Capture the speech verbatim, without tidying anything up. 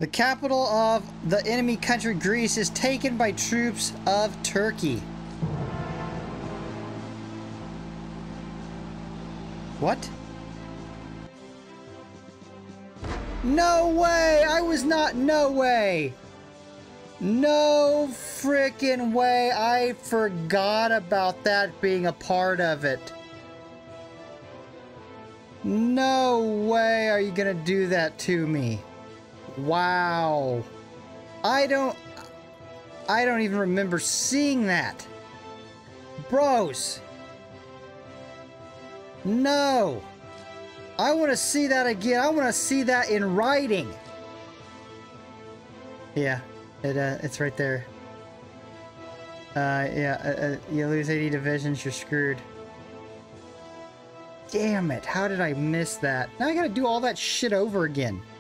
The capital of the enemy country, Greece, is taken by troops of Turkey. What? No way! I was not... No way! No frickin' way! I forgot about that being a part of it. No way are you gonna do that to me. Wow. I don't... I don't even remember seeing that. Bros. No. I want to see that again. I want to see that in writing. Yeah, it uh, it's right there. Uh, yeah, uh, uh, you lose eighty divisions, you're screwed. Damn it, how did I miss that? Now I gotta do all that shit over again.